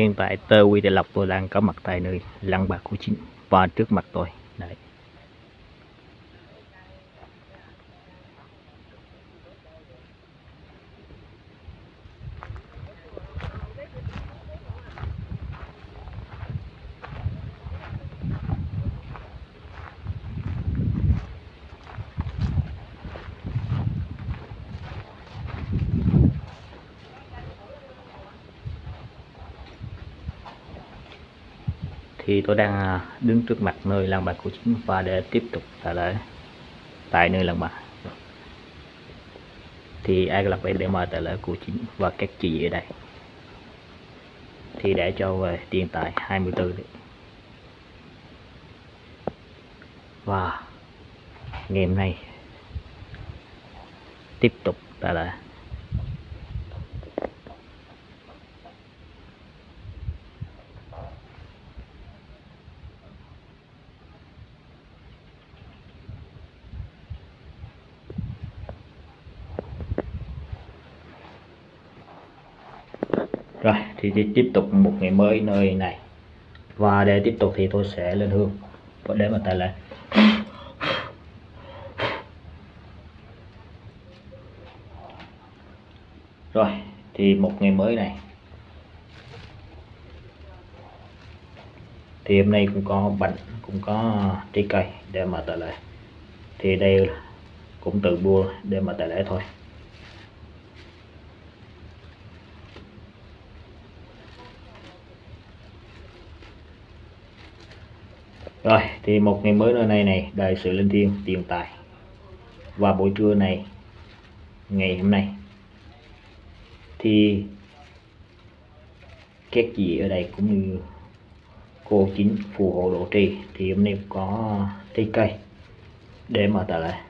Hiện tại Tơ Quy Đại Lộc tôi đang có mặt tại nơi lăng bạc của chính và trước mặt tôi đấy. Thì tôi đang đứng trước mặt nơi lăng bạc của chính và để tiếp tục trả lời tại nơi lăng bạc. Thì Ai Cập để mời tại lễ của chính và các chị ở đây. Thì để cho về tiền tài 24 đấy. Và ngày hôm nay tiếp tục trả lời. Rồi thì tiếp tục một ngày mới nơi này, và để tiếp tục thì tôi sẽ lên hương để mà tại lễ. Rồi thì một ngày mới này thì hôm nay cũng có bánh, cũng có trái cây để mà tại lễ. Thì đây cũng tự mua để mà tại lễ thôi. Rồi thì một ngày mới nơi này này, đại sự linh thiêng tiền tài. Và buổi trưa này, ngày hôm nay thì các chị ở đây cũng như cô chính phù hộ độ trì thì hôm nay có trái cây để mà tạ lễ.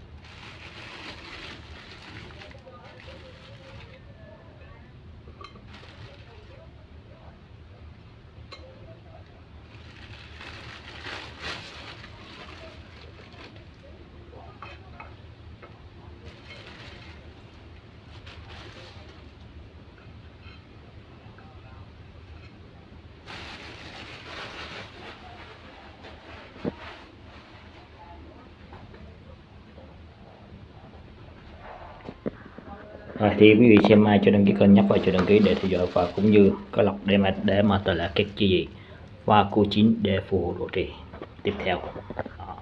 Rồi thì quý vị xem ai cho đăng ký kênh nhấp vào cho đăng ký để theo dõi và cũng như có lọc để mà tạ lễ các chị và cô chính để phù hộ độ trì tiếp theo. Đó.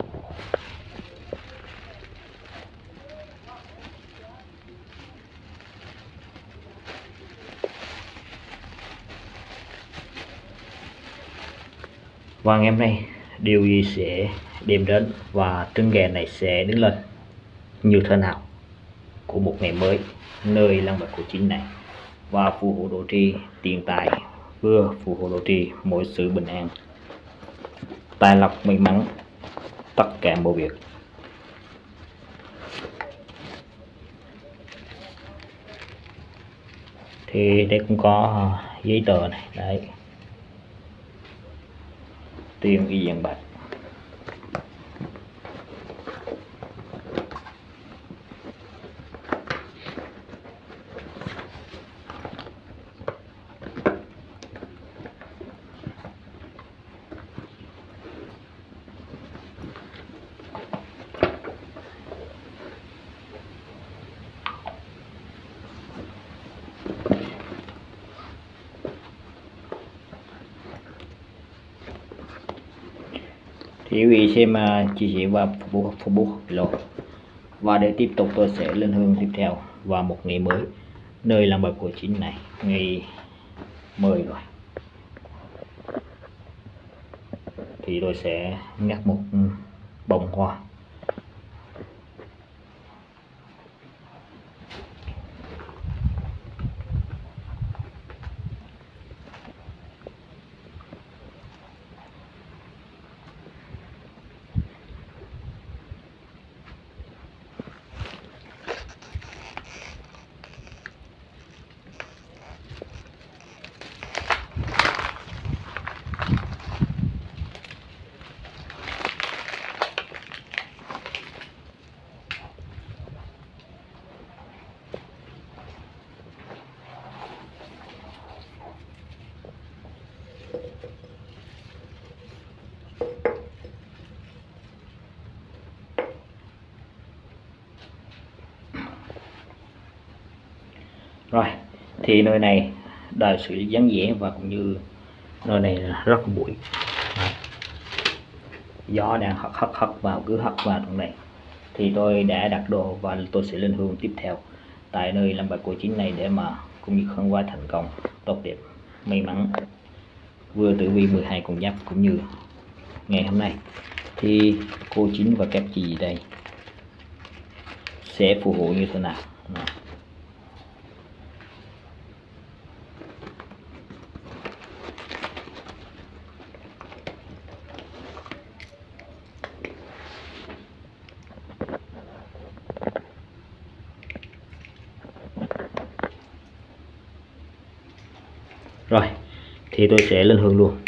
Và ngày hôm nay điều gì sẽ đem đến và trứng gà này sẽ đứng lên như thế nào của một ngày mới nơi lăng bạc của chính này, và phù hộ độ trì tiền tài, vừa phù hộ độ trì mọi sự bình an, tài lộc may mắn, tất cả mọi việc. Thì đây cũng có giấy tờ này đấy, tiền y dạng bạc. Thì quý vị xem chia sẻ và Facebook rồi. Và để tiếp tục tôi sẽ lên hương tiếp theo và một ngày mới nơi lăng bạc của chính này, ngày 10 rồi. Thì tôi sẽ ngắt một bông hoa. Rồi thì nơi này đợi sự dán dẻ và cũng như nơi này là rất bụi. Đấy. Gió đang hất vào, cứ hất vào trong này. Thì tôi đã đặt đồ và tôi sẽ lên hương tiếp theo tại nơi làm bài cô chính này để mà cũng như khấn vái thành công tốt đẹp may mắn vừa tử vi 12 con giáp cũng như ngày hôm nay. Thì cô chính và các chị đây sẽ phù hộ như thế nào. Đó. Rồi thì tôi sẽ lên hương luôn.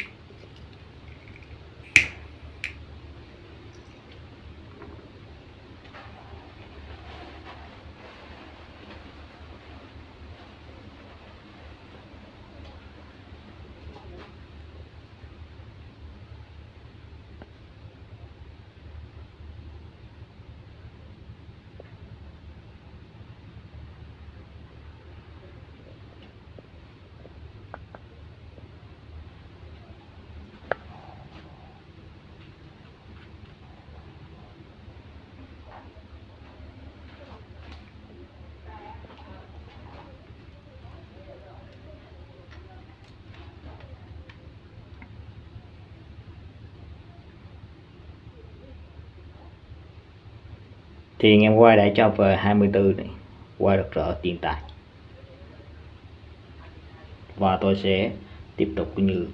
Thì ngày hôm qua đã cho về 24 này qua được rỡ tiền tài và tôi sẽ tiếp tục cũng như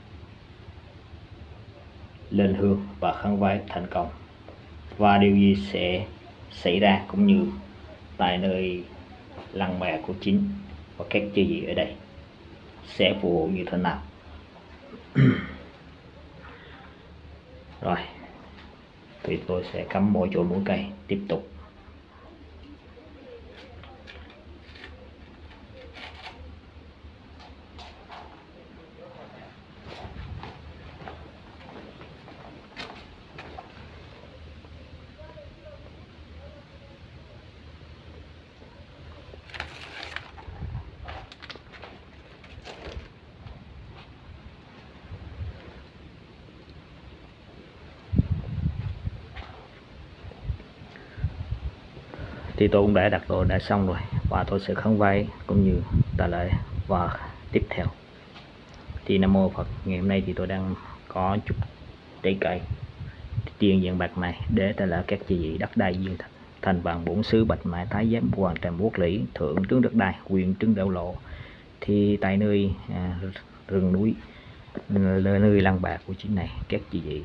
lên hương và khấn vái thành công và điều gì sẽ xảy ra cũng như tại nơi lăng mẹ của chính và các chư gì ở đây sẽ phù hộ như thế nào. Rồi thì tôi sẽ cắm mỗi chỗ mỗi cây tiếp tục. Thì tôi cũng đã đặt đồ đã xong rồi và tôi sẽ khấn vái cũng như tạ lễ và tiếp theo. Thì Nam Mô Phật, ngày hôm nay thì tôi đang có chút trái cây tiền dạng bạc này để tạ lễ các chư vị đất đai duyên thành vàng bổn xứ bạch mã thái giám hoàng tràm quốc lý thượng trướng đất đai quyền trướng đạo lộ. Thì tại nơi rừng núi nơi lăng bạc của chính này các chư vị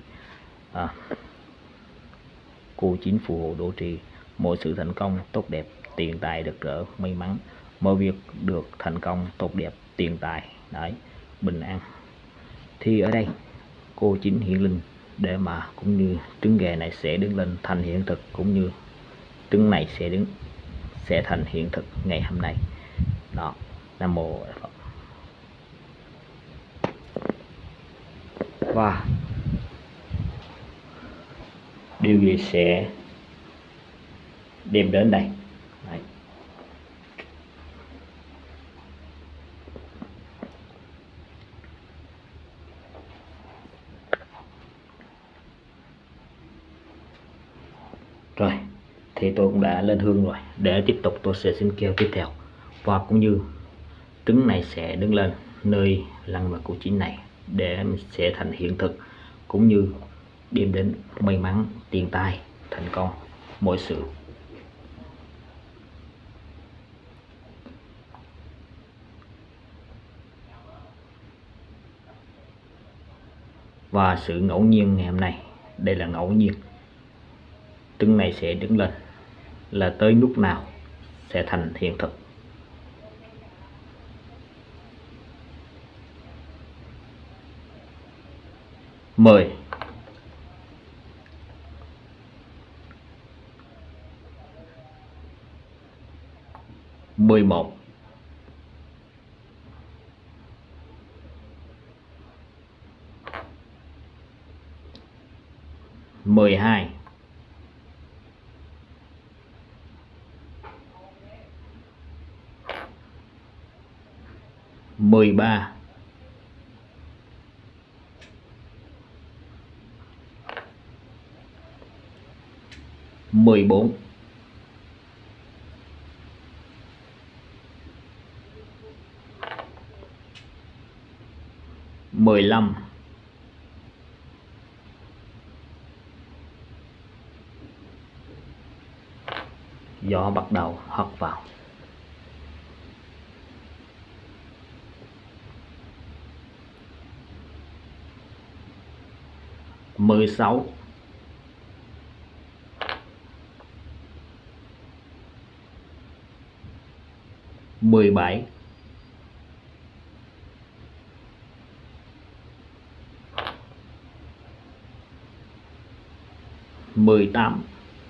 cô chính phù hộ độ trì mọi sự thành công tốt đẹp tiền tài được rỡ may mắn mọi việc được thành công tốt đẹp tiền tài đấy bình an. Thì ở đây cô chính hiện linh để mà cũng như trứng gà này sẽ đứng lên thành hiện thực cũng như trứng này sẽ thành hiện thực ngày hôm nay đó. Nam Mô Phật. Và điều gì sẽ đem đến đây. Đấy. Rồi thì tôi cũng đã lên hương rồi để tiếp tục tôi sẽ xin kêu tiếp theo và cũng như trứng này sẽ đứng lên nơi lăng mạc của chính này để sẽ thành hiện thực cũng như đem đến may mắn tiền tài thành công mọi sự. Và sự ngẫu nhiên ngày hôm nay đây là ngẫu nhiên, trứng này sẽ đứng lên là tới lúc nào sẽ thành hiện thực. 10 11 12 10 13, 14, 15, gió bắt đầu hất vào. 16, 17, 18,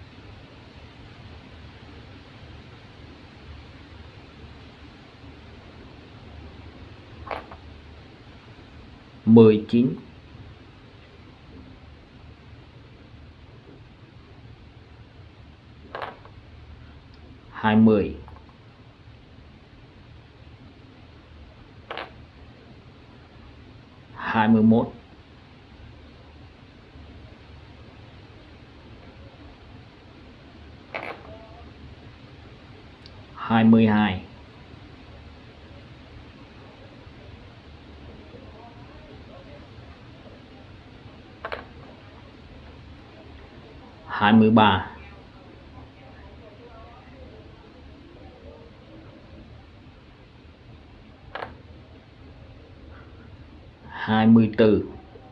19, 20, 21, 22, 23, 24,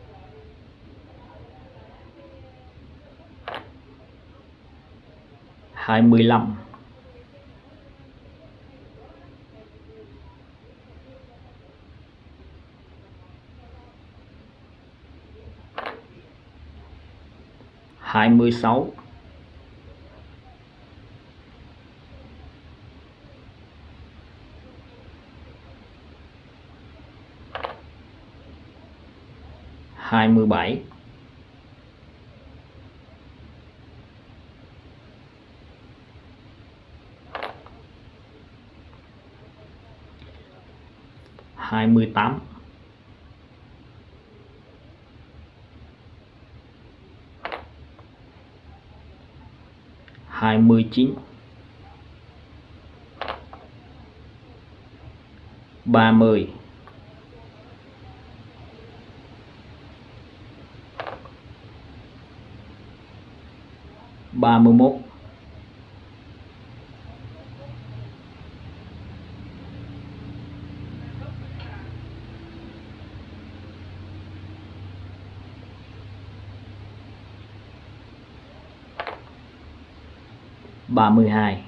25, 26, 27, 28, 29, 30, 31, 32,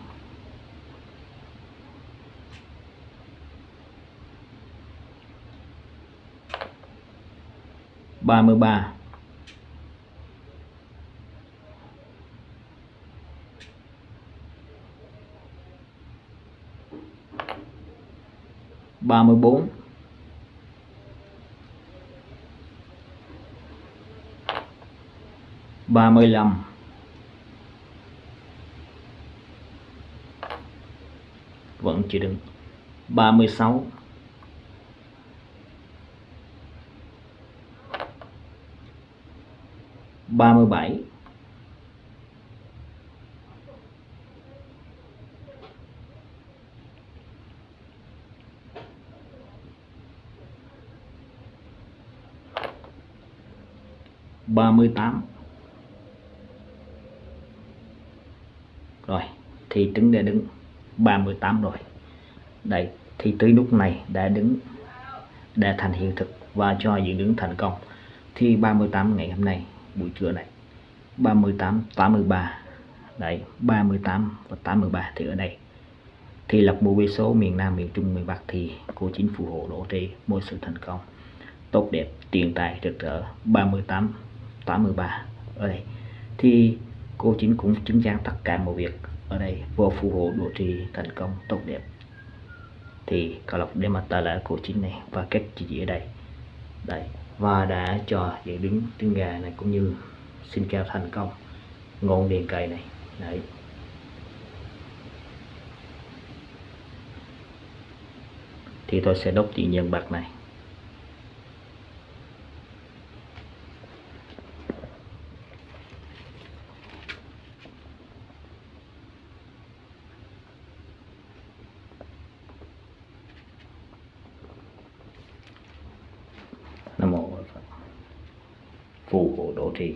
33, 34, 35, vẫn chưa đứng. 36, 37, 38. Rồi thì trứng đã đứng 38 rồi. Đây thì tới lúc này đã thành hiện thực và cho diễn đứng thành công. Thì 38 ngày hôm nay buổi trưa này 38 83 đấy 38 và 83 thì ở đây thì lập bộ số miền Nam, miền Trung, miền Bắc thì cô chính phù hộ lộ trì mỗi sự thành công tốt đẹp, tiền tài rực rỡ. 38 83 ở đây thì cô chính cũng chứng giảng tất cả mọi việc ở đây vô phù hộ độ trì thành công tốt đẹp. Thì cao lộc để mà ta là cô chính này và cách chỉ ở đây đấy, và đã cho diễn đứng trứng gà này cũng như xin keo thành công ngọn đèn cày này đấy. thì tôi sẽ đốt tiền nhân bạc này. Nam mô Phật, phù hộ độ trì.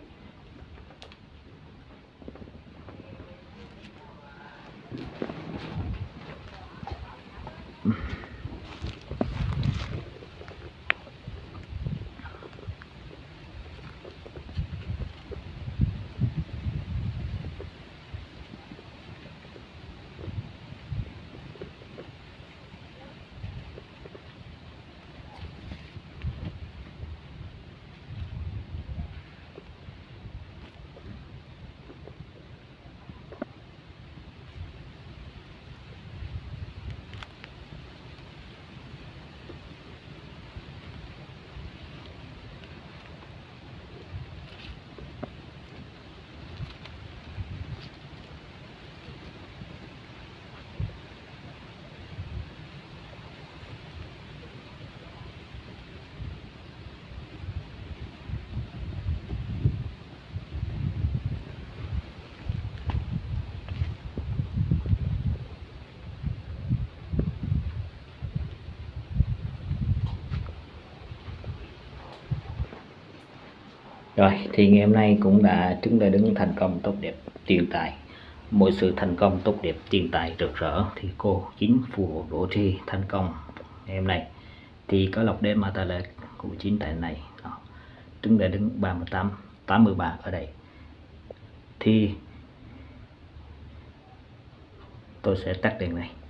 Rồi thì ngày hôm nay cũng đã chứng đã đứng thành công tốt đẹp tiền tài, mọi sự thành công tốt đẹp tiền tài rực rỡ thì cô chính phù hộ độ trì thành công. Ngày hôm nay thì có lộc đêm mà ta lệ của chính tại này đó, trứng đã đứng 38 83 ở đây thì tôi sẽ tắt đèn này.